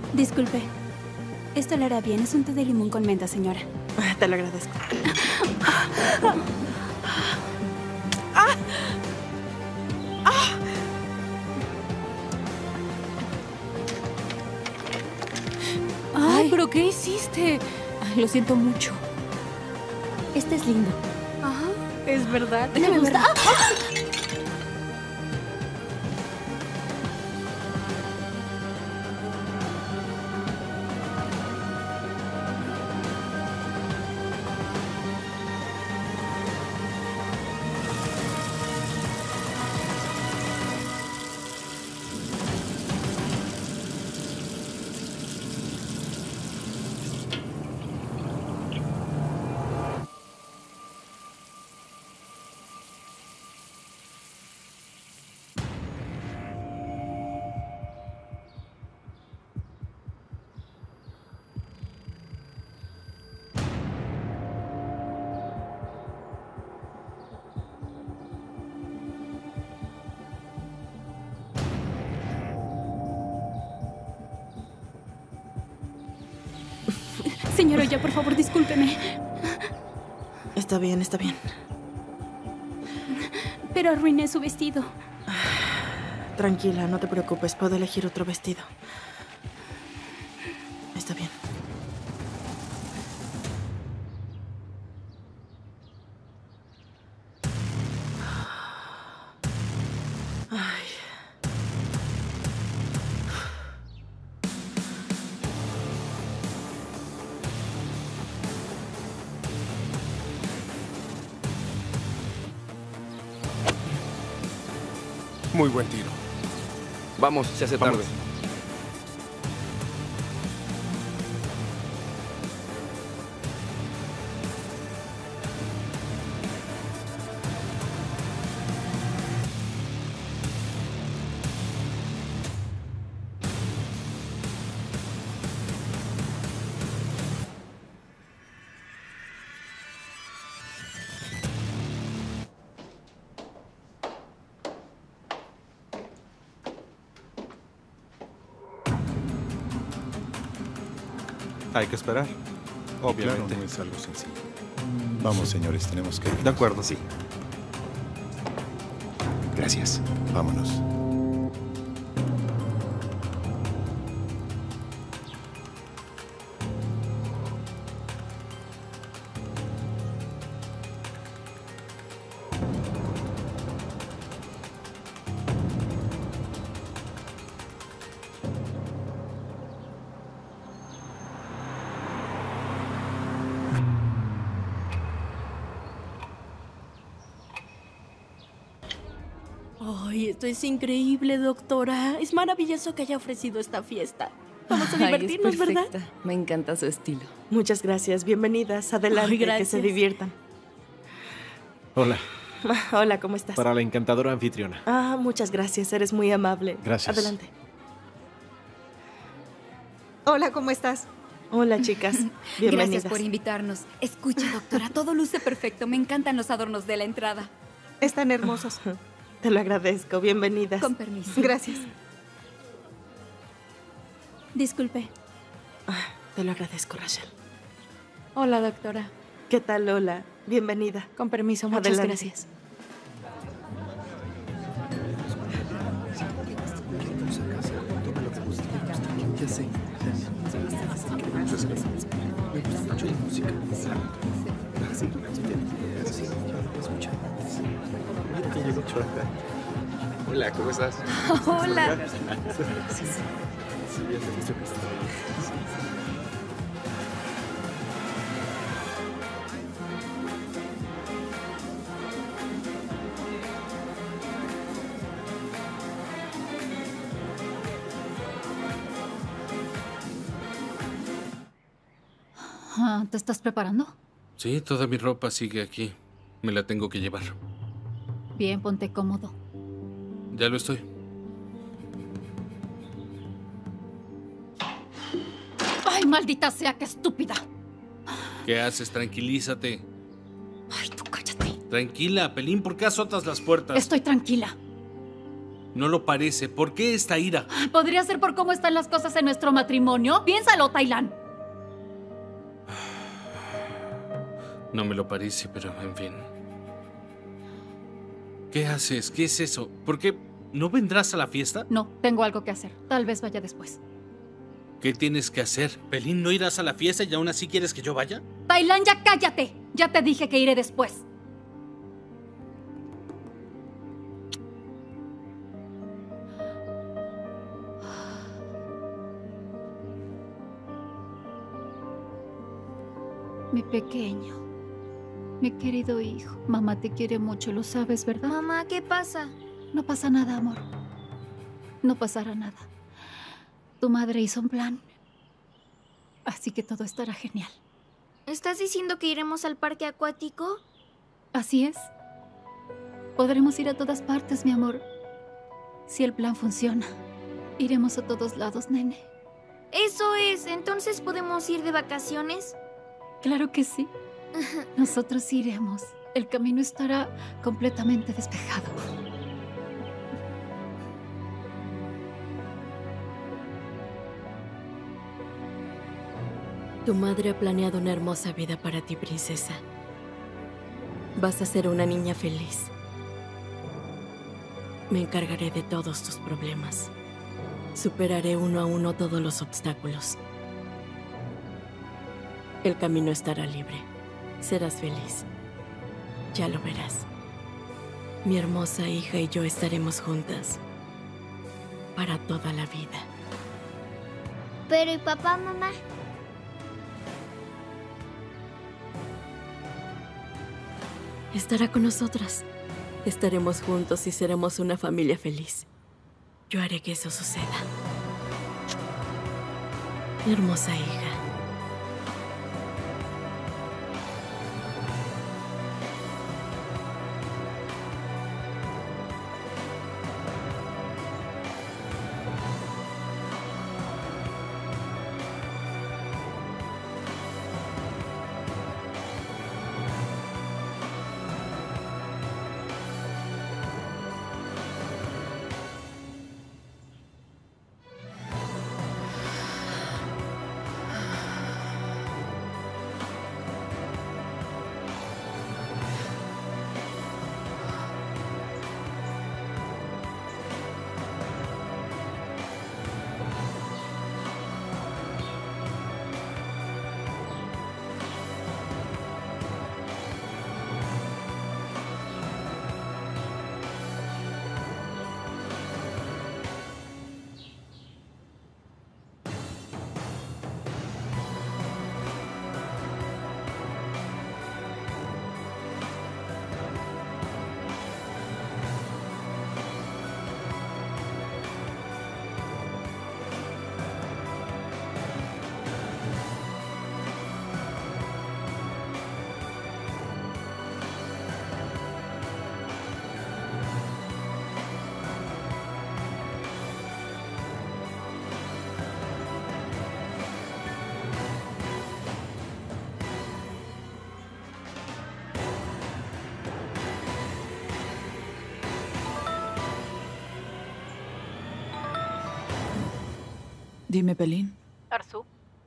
Disculpe. Esto le hará bien. Es un té de limón con menta, señora. Te lo agradezco. Ay, ¿pero qué hiciste? Ay, lo siento mucho. Este es lindo. Ajá, es verdad. Me gusta. Señor Oya, por favor, discúlpeme. Está bien, está bien. Pero arruiné su vestido. Tranquila, no te preocupes. Puedo elegir otro vestido. Está bien. Ay. Muy buen tiro. Vamos, se hace tarde. Hay que esperar. Obviamente. Claro, no es algo sencillo. Vamos, señores, tenemos que... De acuerdo, sí. Gracias. Vámonos. Ay, esto es increíble, doctora. Es maravilloso que haya ofrecido esta fiesta. Vamos a divertirnos, es ¿verdad? perfecta. Me encanta su estilo. Muchas gracias. Bienvenidas. Adelante, Ay, gracias. que se diviertan. Hola. Hola, ¿cómo estás? Para la encantadora anfitriona. Ah, muchas gracias. Eres muy amable. Gracias. Adelante. Hola, ¿cómo estás? Hola, chicas. Bienvenidas. Gracias por invitarnos. Escucha, doctora, todo luce perfecto. Me encantan los adornos de la entrada. Están hermosos. Te lo agradezco. Bienvenidas. Con permiso. Gracias. Disculpe. Te lo agradezco, Rachel. Hola, doctora. ¿Qué tal, Lola? Bienvenida. Con permiso, muchas Adelante. gracias. Ya sé. Me gusta mucho la música. Hola, ¿cómo estás? Hola. ¿Te estás preparando? Sí, toda mi ropa sigue aquí. Me la tengo que llevar. Bien, ponte cómodo. Ya lo estoy. ¡Ay, maldita sea, qué estúpida! ¿Qué haces? Tranquilízate. Ay, tú cállate. Tranquila, Pelín, ¿por qué azotas las puertas? Estoy tranquila. No lo parece. ¿Por qué esta ira? ¿Podría ser por cómo están las cosas en nuestro matrimonio? Piénsalo, Taylan. No me lo parece, pero en fin. ¿Qué haces? ¿Qué es eso? ¿Por qué no vendrás a la fiesta? No, tengo algo que hacer. Tal vez vaya después. ¿Qué tienes que hacer? ¿Pelín, no irás a la fiesta y aún así quieres que yo vaya? Taylan, ya cállate. Ya te dije que iré después. Mi pequeño, mi querido hijo. Mamá te quiere mucho, lo sabes, ¿verdad? Mamá, ¿qué pasa? No pasa nada, amor. No pasará nada. Tu madre hizo un plan. Así que todo estará genial. ¿Estás diciendo que iremos al parque acuático? Así es. Podremos ir a todas partes, mi amor. Si el plan funciona, iremos a todos lados, nene. Eso es. ¿Entonces podemos ir de vacaciones? Claro que sí. Nosotros iremos. El camino estará completamente despejado. Tu madre ha planeado una hermosa vida para ti, princesa. Vas a ser una niña feliz. Me encargaré de todos tus problemas. Superaré uno a uno todos los obstáculos. El camino estará libre. Serás feliz. Ya lo verás. Mi hermosa hija y yo estaremos juntas para toda la vida. Pero ¿y papá, mamá? Estará con nosotras. Estaremos juntos y seremos una familia feliz. Yo haré que eso suceda. Mi hermosa hija. Dime, Pelín. Arzu,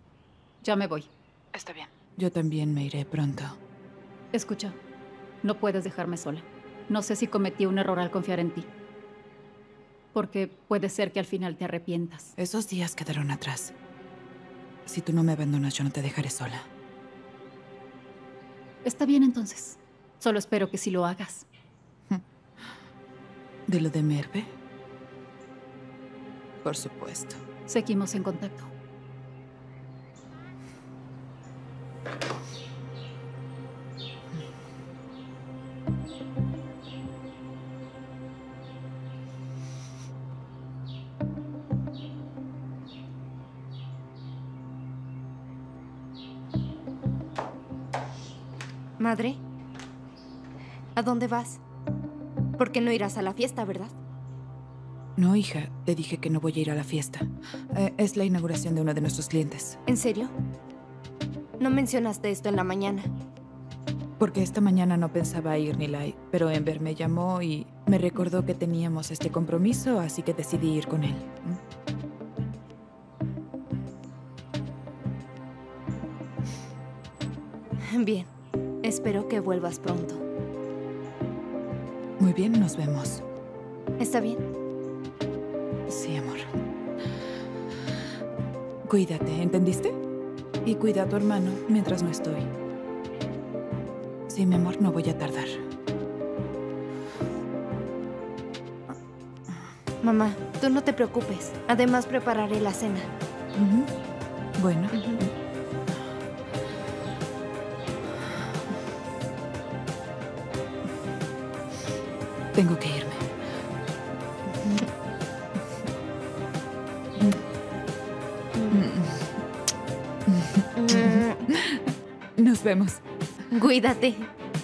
ya me voy. Está bien. Yo también me iré pronto. Escucha, no puedes dejarme sola. No sé si cometí un error al confiar en ti. Porque puede ser que al final te arrepientas. Esos días quedaron atrás. Si tú no me abandonas, yo no te dejaré sola. Está bien entonces. Solo espero que sí lo hagas. ¿De lo de Merve? Por supuesto. Seguimos en contacto. Madre, ¿a dónde vas? Porque no irás a la fiesta, ¿verdad? No, hija, te dije que no voy a ir a la fiesta. Es la inauguración de uno de nuestros clientes. ¿En serio? No mencionaste esto en la mañana. Porque esta mañana no pensaba ir, Nilay. pero Enver me llamó y me recordó que teníamos este compromiso, así que decidí ir con él. Bien, espero que vuelvas pronto. Muy bien, nos vemos. ¿Está bien? Sí, amor. Cuídate, ¿entendiste? Y cuida a tu hermano mientras no estoy. Sí, mi amor, no voy a tardar. Mamá, tú no te preocupes. Además, prepararé la cena. Bueno. Tengo que irme. Nos vemos. Cuídate.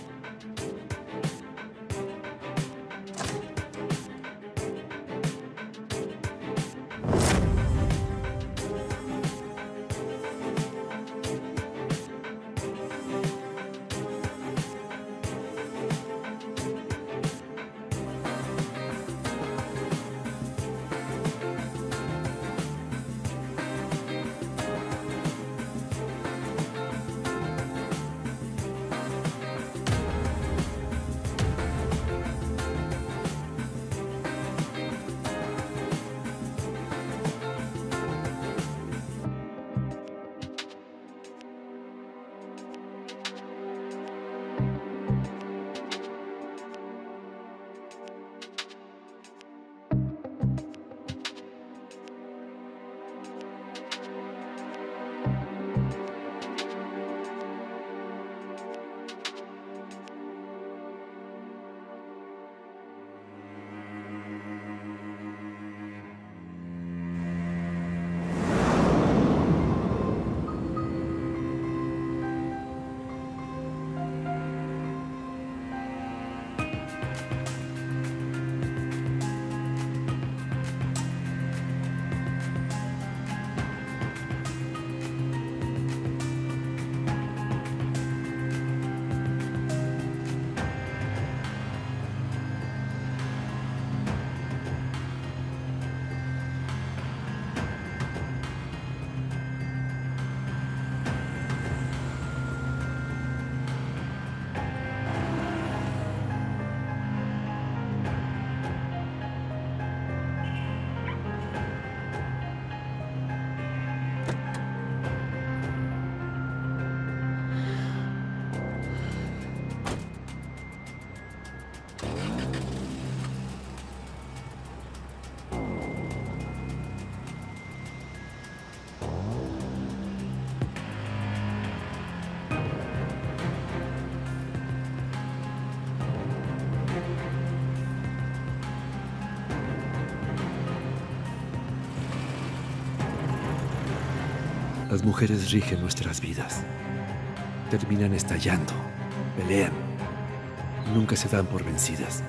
Las mujeres rigen nuestras vidas. Terminan estallando, pelean. Nunca se dan por vencidas.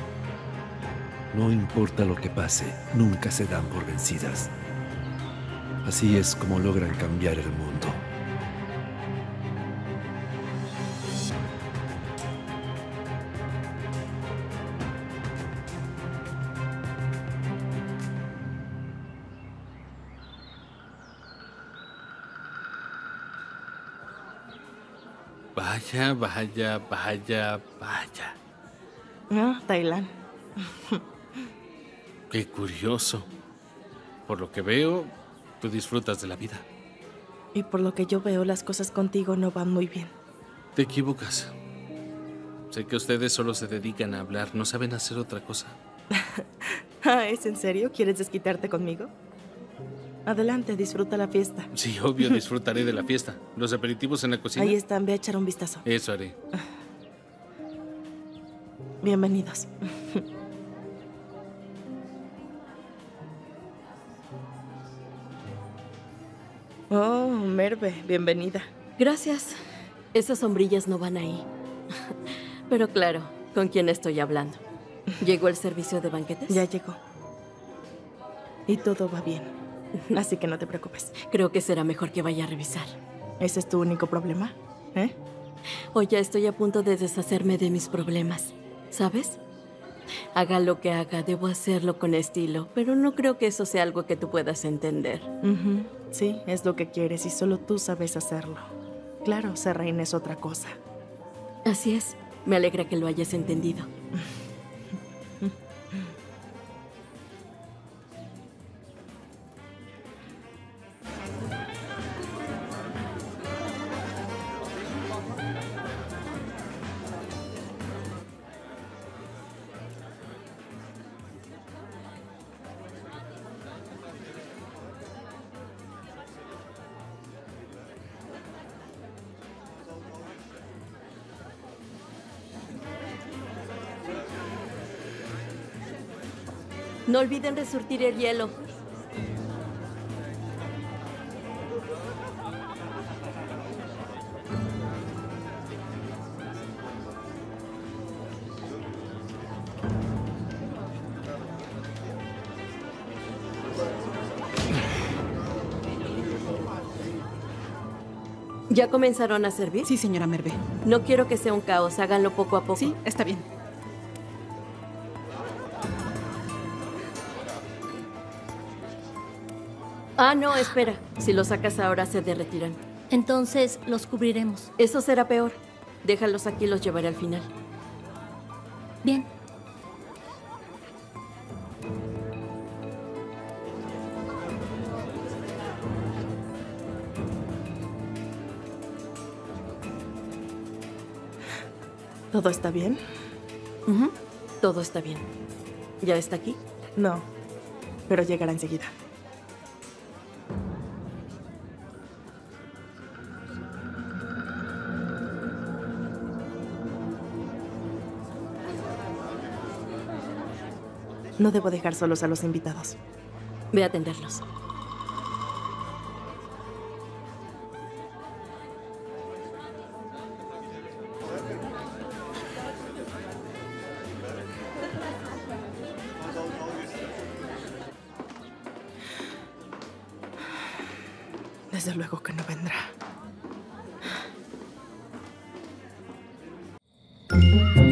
No importa lo que pase, nunca se dan por vencidas. Así es como logran cambiar el mundo. Vaya, vaya, vaya, vaya. Ah, Taylan. Qué curioso. Por lo que veo, tú disfrutas de la vida. Y por lo que yo veo, las cosas contigo no van muy bien. Te equivocas. Sé que ustedes solo se dedican a hablar, no saben hacer otra cosa. Ah, ¿es en serio? ¿Quieres desquitarte conmigo? Adelante, disfruta la fiesta. Sí, obvio, disfrutaré de la fiesta. Los aperitivos en la cocina. Ahí están, ve a echar un vistazo. Eso haré. Bienvenidos. Oh, Merve, bienvenida. Gracias. Esas sombrillas no van ahí. Pero claro, ¿con quién estoy hablando? ¿Llegó el servicio de banquetes? Ya llegó. Y todo va bien. Así que no te preocupes. Creo que será mejor que vaya a revisar. ¿Ese es tu único problema? ¿Eh? O ya estoy a punto de deshacerme de mis problemas. ¿Sabes? Haga lo que haga, debo hacerlo con estilo, pero no creo que eso sea algo que tú puedas entender. Sí, es lo que quieres y solo tú sabes hacerlo. Claro, ser reina es otra cosa. Así es. Me alegra que lo hayas entendido. No olviden resurtir el hielo. ¿Ya comenzaron a servir? Sí, señora Merve. No quiero que sea un caos, háganlo poco a poco. Sí, está bien. Ah, no, espera. Si los sacas ahora se derretirán. Entonces los cubriremos. Eso será peor. Déjalos aquí y los llevaré al final. Bien. ¿Todo está bien? Todo está bien. ¿Ya está aquí? No, pero llegará enseguida. No debo dejar solos a los invitados. Ve a atenderlos. Desde luego que no vendrá.